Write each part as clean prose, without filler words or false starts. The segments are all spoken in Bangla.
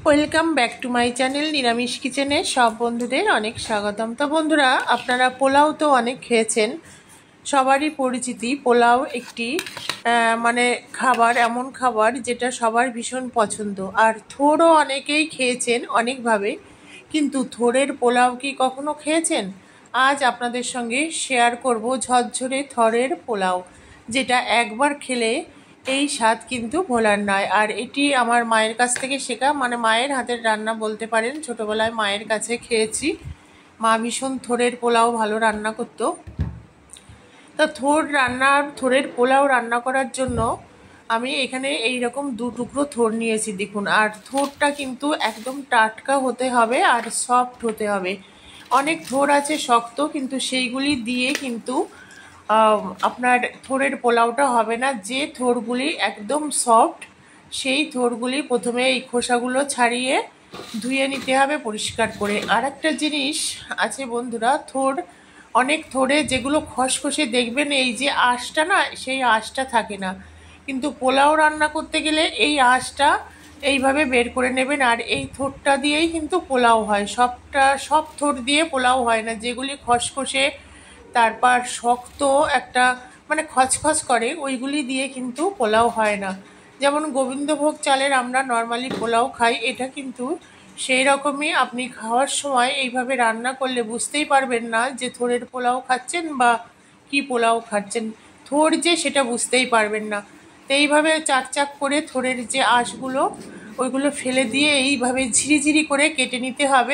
Welcome back to my channel নিরামিষ কিচেনে সব বন্ধুদের অনেক স্বাগতম। তো বন্ধুরা, আপনারা পোলাও তো অনেক খেয়েছেন, সবারই পরিচিতি। পোলাও একটি খাবার, এমন খাবার যেটা সবার ভীষণ পছন্দ। আর থোড়ও অনেকেই খেয়েছেন অনেকভাবে, কিন্তু থোড়ের পোলাও কি কখনো খেয়েছেন? আজ আপনাদের সঙ্গে শেয়ার করব ঝরঝরে থোড়ের পোলাও, যেটা একবার খেলে এই স্বাদ কিন্তু ভোলার নয়। আর এটি আমার মায়ের কাছ থেকে শেখা, মায়ের হাতের রান্না বলতে পারেন। ছোটবেলায় মায়ের কাছে খেয়েছি, মা ভীষণ থোড়ের পোলাও ভালো রান্না করতো। তা থোড়ের পোলাও রান্না করার জন্য আমি এখানে এই রকম 2 টুকরো থোড় নিয়েছি, দেখুন। আর থোড়টা কিন্তু একদম টাটকা হতে হবে আর সফট হতে হবে। অনেক থোড় আছে শক্ত, কিন্তু সেইগুলি দিয়ে কিন্তু আপনার থোড়ের পোলাওটা হবে না। যে থোড়গুলি একদম সফট, সেই থোড়গুলি প্রথমে এই খোসাগুলো ছাড়িয়ে ধুয়ে নিতে হবে পরিষ্কার করে। আর একটা জিনিস আছে বন্ধুরা, অনেক থোড়ে যেগুলো খসখসে দেখবেন এই যে আঁশটা না, সেই আঁশটা থাকে না, কিন্তু পোলাও রান্না করতে গেলে এই আঁশটা এইভাবে বের করে নেবেন। আর এই থোড়টা দিয়েই কিন্তু পোলাও হয়। সব থোড় দিয়ে পোলাও হয় না, যেগুলি খসখসে তারপর শক্ত একটা খচখচ করে, ওইগুলি দিয়ে কিন্তু পোলাও হয় না। যেমন গোবিন্দভোগ চালের আমরা নর্মালি পোলাও খাই, এটা কিন্তু সেই রকমই। আপনি খাওয়ার সময় এইভাবে রান্না করলে বুঝতেই পারবেন না যে থোড়ের পোলাও খাচ্ছেন বা কি পোলাও খাচ্ছেন। থোড় যে সেটা বুঝতেই পারবেন না। তো এইভাবে চাক চাক করে থোড়ের যে আঁশগুলো, ওইগুলো ফেলে দিয়ে এইভাবে ঝিরিঝিরি করে কেটে নিতে হবে।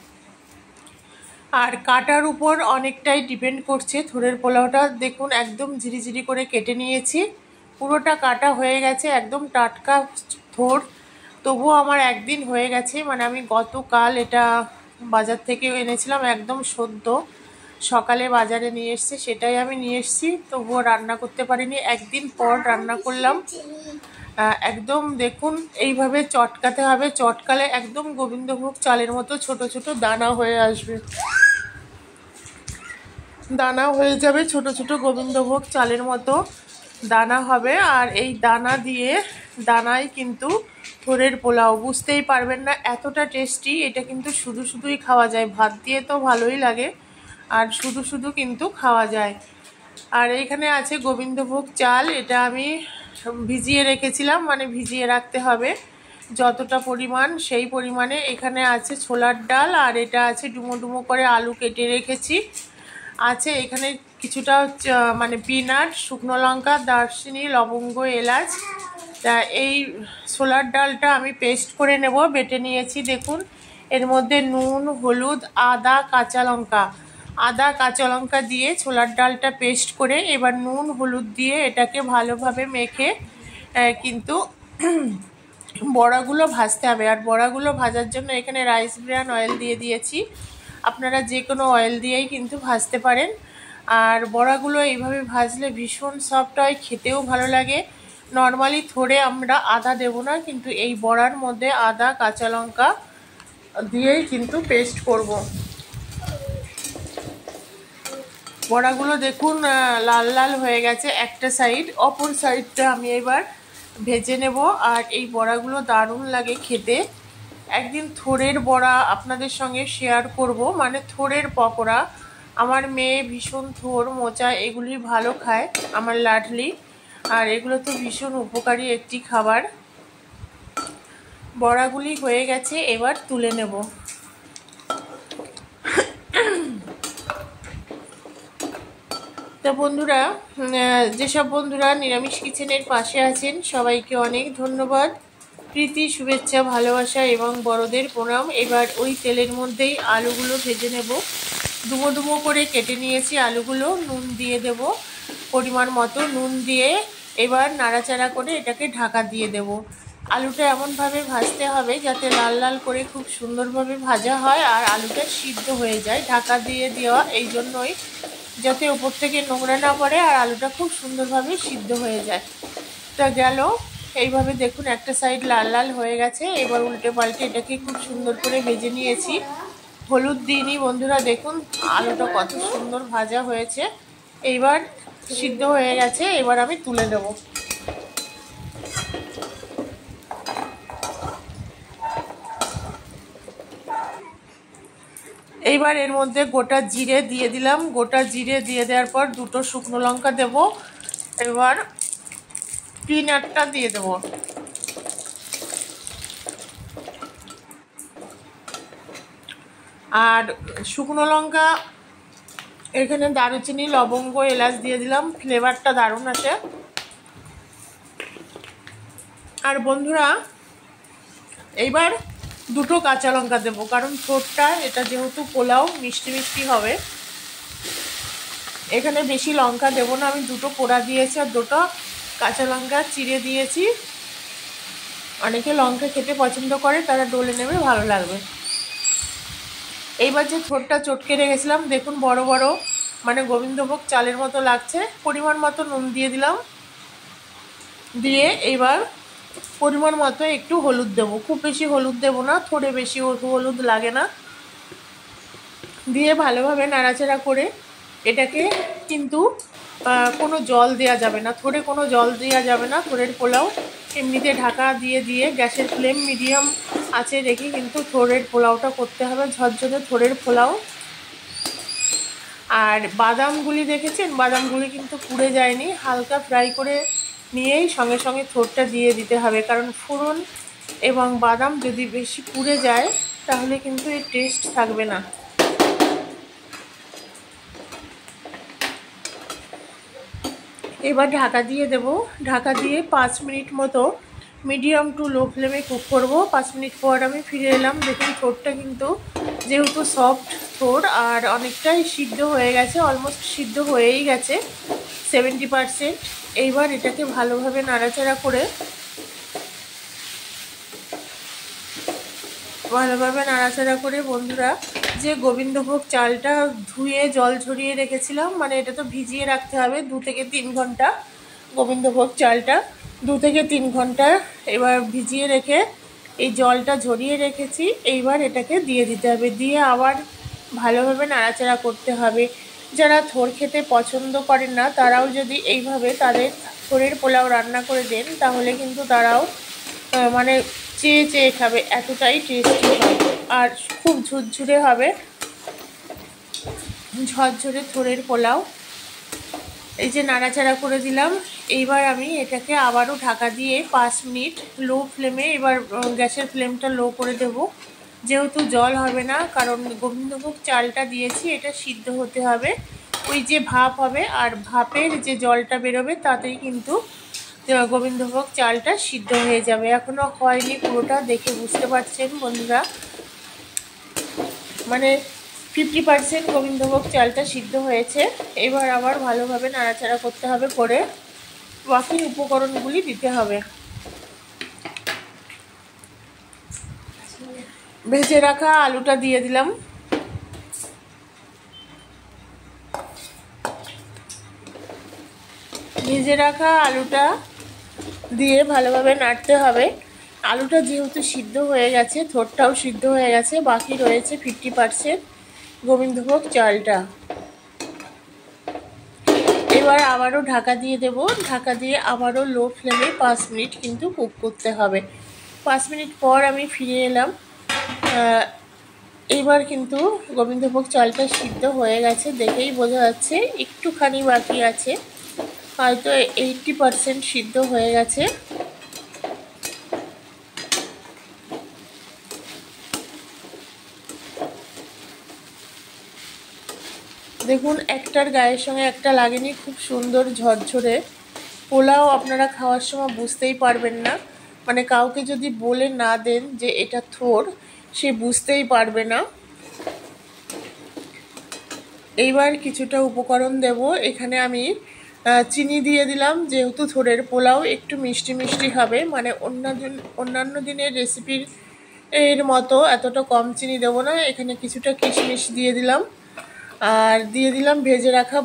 আর কাটার উপর অনেকটাই ডিপেন্ড করছে থোড়ের পোলাওটা। দেখুন একদম ঝিরিঝিরি করে কেটে নিয়েছি, পুরোটা কাটা হয়ে গেছে, একদম টাটকা থোড়। তবুও আমার একদিন হয়ে গেছে, আমি গতকাল এটা বাজার থেকে এনেছিলাম, একদম সদ্য সকালে বাজারে নিয়ে এসছে, সেটাই আমি নিয়ে এসছি। তবুও রান্না করতে পারিনি, একদিন পর রান্না করলাম। একদম দেখুন এইভাবে চটকাতে হবে, চটকালে একদম গোবিন্দভোগ চালের মতো ছোট ছোট দানা হয়ে আসবে, দানা হয়ে যাবে, ছোট ছোট গোবিন্দভোগ চালের মতো দানা হবে। আর এই দানায় কিন্তু থোড়ের পোলাও, বুঝতেই পারবেন না এতটা টেস্টি। এটা কিন্তু শুধুই খাওয়া যায়, ভাত দিয়ে তো ভালোই লাগে, আর শুধু কিন্তু খাওয়া যায়। আর এইখানে আছে গোবিন্দভোগ চাল, এটা আমি ভিজিয়ে রেখেছিলাম, ভিজিয়ে রাখতে হবে যতটা পরিমাণ, সেই পরিমাণে। এখানে আছে ছোলার ডাল, আর এটা আছে ডুমো ডুমো করে আলু কেটে রেখেছি। আছে এখানে কিছুটা পিনাট, শুকনো লঙ্কা, দারচিনি, লবঙ্গ, এলাচ। তা এই ছোলার ডালটা আমি পেস্ট করে নেব, বেটে নিয়েছি। দেখুন এর মধ্যে নুন, হলুদ, আদা, কাঁচা লঙ্কা দিয়ে ছোলার ডালটা পেস্ট করে এবার নুন হলুদ দিয়ে এটাকে ভালোভাবে মেখে কিন্তু বড়াগুলো ভাজতে হবে। আর বড়াগুলো ভাজার জন্য এখানে রাইস ব্রান অয়েল দিয়ে দিয়েছি, আপনারা যে কোনো অয়েল দিয়েই কিন্তু ভাজতে পারেন। আর বড়াগুলো এইভাবে ভাজলে ভীষণ সফট হয়, খেতেও ভালো লাগে। নর্মালি থোড়ে আমরা আদা দেব না, কিন্তু এই বড়ার মধ্যে আদা, কাঁচা লঙ্কা দিয়েই কিন্তু পেস্ট করব। বড়াগুলো দেখুন লাল লাল হয়ে গেছে একটা সাইড, অপর সাইডটা আমি এবার ভেজে নেব। আর এই বড়াগুলো দারুণ লাগে খেতে। একদিন থোড়ের বড়া আপনাদের সঙ্গে শেয়ার করব, থোড়ের পকোড়া। আমার মেয়ে ভীষণ থোড়, মোচা এগুলি ভালো খায়, আমার লাডলি। আর এগুলো তো ভীষণ উপকারী একটি খাবার। বড়াগুলি হয়ে গেছে, এবার তুলে নেব। তো বন্ধুরা, যেসব বন্ধুরা নিরামিষ কিচেনের পাশে আছেন সবাইকে অনেক ধন্যবাদ, প্রীতি, শুভেচ্ছা, ভালোবাসা এবং বড়দের প্রণাম। এবার ওই তেলের মধ্যেই আলুগুলো ভেজে নেব। ডুমো ডুমো করে কেটে নিয়েছি আলুগুলো, নুন দিয়ে দেব পরিমাণ মতো, নুন দিয়ে এবার নাড়াচাড়া করে এটাকে ঢাকা দিয়ে দেব। আলুটা এমনভাবে ভাজতে হবে যাতে লাল লাল করে খুব সুন্দরভাবে ভাজা হয় আর আলুটা সিদ্ধ হয়ে যায়। ঢাকা দিয়ে দেওয়া এই জন্যই, যাতে উপর থেকে নোংরা না পড়ে আর আলুটা খুব সুন্দরভাবে সিদ্ধ হয়ে যায়। তা গেল, এইভাবে দেখুন একটা সাইড লাল লাল হয়ে গেছে। এবার উল্টে পাল্টে এটাকে খুব সুন্দর করে ভেজে নিয়েছি। হলুদ দিইনি বন্ধুরা, দেখুন আলুটা কত সুন্দর ভাজা হয়েছে। এইবার সিদ্ধ হয়ে গেছে, এবার আমি তুলে দেব। এইবার এর মধ্যে গোটা জিরে দিয়ে দিলাম। গোটা জিরে দিয়ে দেওয়ার পর দুটো শুকনো লঙ্কা দেব। এবার পিনাটটা দিয়ে দেব। আর শুকনো লঙ্কা, এখানে দারুচিনি, লবঙ্গ, এলাচ দিয়ে দিলাম, ফ্লেভারটা দারুণ আছে। আর বন্ধুরা এইবার দুটো কাঁচা লঙ্কা দেবো, কারণ থোড়টা এটা যেহেতু পোলাও মিষ্টি মিষ্টি হবে, এখানে বেশি লঙ্কা দেবো না। আমি দুটো পোড়া দিয়েছি আর দুটো কাঁচা লঙ্কা চিড়ে দিয়েছি। অনেকে লঙ্কা খেতে পছন্দ করে, তারা ডলে নেবে, ভালো লাগবে। এইবার যে থোড়টা চটকে রেখেছিলাম, দেখুন বড় বড় মানে গোবিন্দভোগ চালের মতো লাগছে। পরিমাণ মতো নুন দিয়ে দিলাম। দিয়ে এইবার পরিমাণ মতো একটু হলুদ দেবো, খুব বেশি হলুদ দেবো না, থোড়ে বেশি হলুদ লাগে না। দিয়ে ভালোভাবে নাড়াচাড়া করে এটাকে কিন্তু কোনো জল দেওয়া যাবে না, থোড়ে কোনো জল দেওয়া যাবে না। থোড়ের পোলাও এমনিতে ঢাকা দিয়ে দিয়ে গ্যাসের ফ্লেম মিডিয়াম আছে রেখে কিন্তু থোড়ের পোলাওটা করতে হবে, ঝরঝরে থোড়ের পোলাও। আর বাদামগুলি দেখেছেন, বাদামগুলি কিন্তু পুড়ে যায়নি, হালকা ফ্রাই করে নিয়েই সঙ্গে সঙ্গে থোড়টা দিয়ে দিতে হবে, কারণ ফোড়ন এবং বাদাম যদি বেশি পুড়ে যায় তাহলে কিন্তু এর টেস্ট থাকবে না। এবার ঢাকা দিয়ে দেব। ঢাকা দিয়ে 5 মিনিট মতো মিডিয়াম টু লো ফ্লেমে কুক করব। 5 মিনিট পর আমি ফিরে এলাম। দেখুন থোড়টা কিন্তু যেহেতু সফট থোড় আর অনেকটাই সিদ্ধ হয়ে গেছে, অলমোস্ট সিদ্ধ হয়েই গেছে 70%। এইবার এটাকে ভালোভাবে নাড়াচাড়া করে বন্ধুরা যে গোবিন্দভোগ চালটা ধুয়ে জল ঝরিয়ে রেখেছিলাম, মানে এটা তো ভিজিয়ে রাখতে হবে 2 থেকে 3 ঘন্টা। গোবিন্দভোগ চালটা 2 থেকে 3 ঘন্টা এবার ভিজিয়ে রেখে এই জলটা ঝরিয়ে রেখেছি। এইবার এটাকে দিয়ে দিতে হবে, দিয়ে আবার ভালোভাবে নাড়াচাড়া করতে হবে। যারা থোড় খেতে পছন্দ করেন না, তারাও যদি এইভাবে তাদের থোড়ের পোলাও রান্না করে দেন, তাহলে কিন্তু তারাও মানে চেয়ে চেয়ে খাবে, এতটাই টেস্টি হয়। আর খুব ঝুরঝুরে হবে, ঝরঝরে থোড়ের পোলাও। এই যে নাড়াচাড়া করে দিলাম। এইবার আমি এটাকে আবারও ঢাকা দিয়ে 5 মিনিট লো ফ্লেমে, এবার গ্যাসের ফ্লেমটা লো করে দেব, যেহেতু জল হবে না, কারণ গোবিন্দভোগ চালটা দিয়েছি, এটা সিদ্ধ হতে হবে। ওই যে ভাপ হবে আর ভাপের যে জলটা বেরোবে তাতেই কিন্তু গোবিন্দভোগ চালটা সিদ্ধ হয়ে যাবে। এখনও হয়নি পুরোটা, দেখে বুঝতে পারছেন বন্ধুরা, মানে 50% গোবিন্দভোগ চালটা সিদ্ধ হয়েছে। এবার আবার ভালোভাবে নাড়াচাড়া করতে হবে, করে বাকি উপকরণগুলি দিতে হবে। ভেজে রাখা আলুটা দিয়ে দিলাম। ভেজে রাখা আলুটা দিয়ে ভালোভাবে নাড়তে হবে। আলুটা যেহেতু সিদ্ধ হয়ে গেছে, থোড়টাও সিদ্ধ হয়ে গেছে, বাকি রয়েছে 50% গোবিন্দভোগ চালটা। এবার আবারও ঢাকা দিয়ে দেব। ঢাকা দিয়ে আবারও লো ফ্লেমে 5 মিনিট কিন্তু কুক করতে হবে। 5 মিনিট পর আমি ফিরে এলাম। এইবার কিন্তু গোবিন্দভোগ চালটা সিদ্ধ হয়ে গেছে, দেখেই বোঝা যাচ্ছে। একটুখানি বাকি আছে, হয়তো 80% সিদ্ধ হয়ে গেছে। দেখুন একটার গায়ের সঙ্গে একটা লাগেনি, খুব সুন্দর ঝরঝরে পোলাও। আপনারা খাওয়ার সময় বুঝতেই পারবেন না, মানে কাউকে যদি বলে না দেন যে এটা থোড়, সে বুঝতেই পারবে না। এইবার কিছুটা উপকরণ দেব। এখানে আমি চিনি দিয়ে দিলাম, যেহেতু থোড়ের পোলাও একটু মিষ্টি মিষ্টি হবে, মানে অন্যান্য দিনের রেসিপির এর মতো এতটা কম চিনি দেবো না। এখানে কিছুটা কিশমিশ দিয়ে দিলাম, আর দিয়ে দিলাম ভেজে রাখা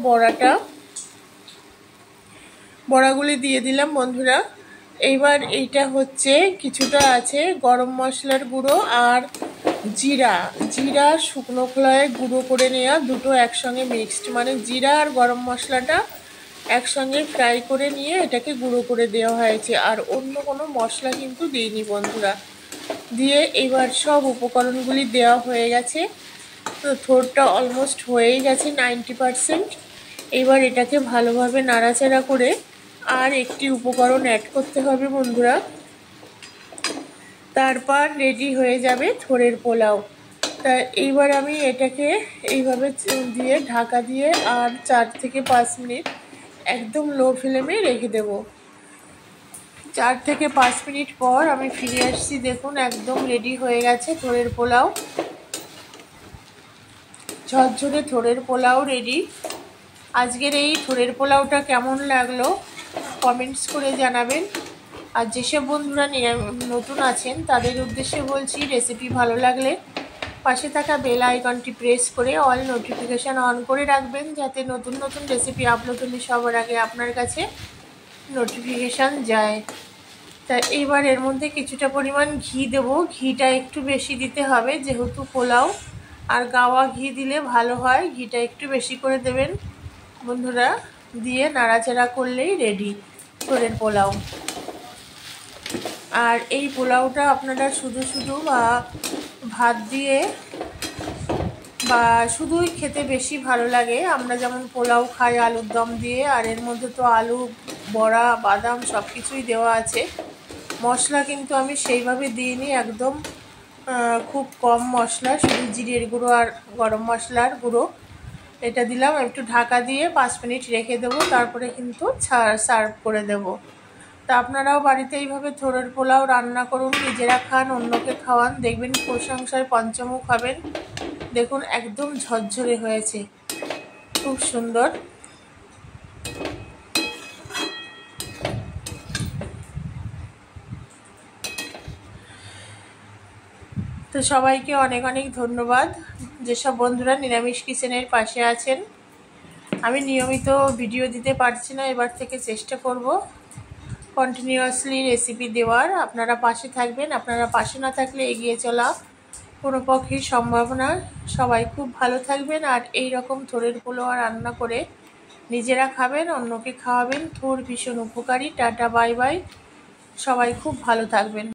বড়াগুলি দিয়ে দিলাম বন্ধুরা। এইবার এইটা হচ্ছে কিছুটা আছে গরম মশলার গুঁড়ো আর জিরা শুকনো খোলায় গুঁড়ো করে নেওয়া, দুটো একসঙ্গে মিক্সড, মানে জিরা আর গরম মশলাটা একসঙ্গে ফ্রাই করে নিয়ে এটাকে গুঁড়ো করে দেওয়া হয়েছে, আর অন্য কোনো মশলা কিন্তু দিইনি বন্ধুরা। দিয়ে এবার সব উপকরণগুলি দেওয়া হয়ে গেছে। তো থোড়টা অলমোস্ট হয়েই গেছে 90%। এবার এটাকে ভালোভাবে নাড়াচাড়া করে আর একটি উপকরণ অ্যাড করতে হবে বন্ধুরা, তারপর রেডি হয়ে যাবে থোড়ের পোলাও। তা এইবার আমি এটাকে এইভাবে দিয়ে ঢাকা দিয়ে আর 4 থেকে 5 মিনিট একদম লো ফ্লেমে রেখে দেব। 4 থেকে 5 মিনিট পর আমি ফিরে আসছি। দেখুন একদম রেডি হয়ে গেছে থোড়ের পোলাও, ঝরঝরে থোড়ের পোলাও রেডি। আজকের এই থোড়ের পোলাওটা কেমন লাগলো কমেন্টস করে জানাবেন। আর যেসব বন্ধুরা নতুন আছেন তাদের উদ্দেশ্যে বলছি, রেসিপি ভালো লাগলে পাশে থাকা বেল আইকনটি প্রেস করে অল নোটিফিকেশান অন করে রাখবেন, যাতে নতুন নতুন রেসিপি আপলোড হলে সবার আগে আপনার কাছে নোটিফিকেশান যায়। তা এইবার এর মধ্যে কিছুটা পরিমাণ ঘি দেব। ঘিটা একটু বেশি দিতে হবে যেহেতু পোলাও, আর গাওয়া ঘি দিলে ভালো হয়, ঘিটা একটু বেশি করে দেবেন বন্ধুরা। দিয়ে নাড়াচাড়া করলেই রেডি থোড়ের পোলাও। আর এই পোলাওটা আপনারা শুধু শুধু বা ভাত দিয়ে বা শুধুই খেতে বেশি ভালো লাগে। আমরা যেমন পোলাও খাই আলুর দম দিয়ে, আর এর মধ্যে তো আলু, বড়া, বাদাম সব কিছুই দেওয়া আছে। মশলা কিন্তু আমি সেইভাবে দিইনি, একদম খুব কম মশলা, শুধু জিরের গুঁড়ো আর গরম মশলার গুঁড়ো এটা দিলাম। একটু ঢাকা দিয়ে 5 মিনিট রেখে দেবো, তারপরে কিন্তু সার্ভ করে দেব। তা আপনারাও বাড়িতে এইভাবে থোড়ের পোলাও রান্না করুন, নিজেরা খান, অন্যকে খাওয়ান, দেখবেন প্রশংসায় পঞ্চমুখ হবেন। দেখুন একদম ঝরঝরে হয়েছে, খুব সুন্দর। তো সবাইকে অনেক অনেক ধন্যবাদ, যেসব বন্ধুরা নিরামিষ কিচেনের পাশে আছেন। আমি নিয়মিত ভিডিও দিতে পারছি না, এবার থেকে চেষ্টা করব কন্টিনিউয়াসলি রেসিপি দেওয়ার। আপনারা পাশে থাকবেন, আপনারা পাশে না থাকলে এগিয়ে চলা কোনো পক্ষেই সম্ভব না। সবাই খুব ভালো থাকবেন, আর এই রকম থোড়ের পোলাও রান্না করে নিজেরা খাবেন, অন্যকে খাওয়াবেন। থোড় ভীষণ উপকারী। টাটা, বাই বাই, সবাই খুব ভালো থাকবেন।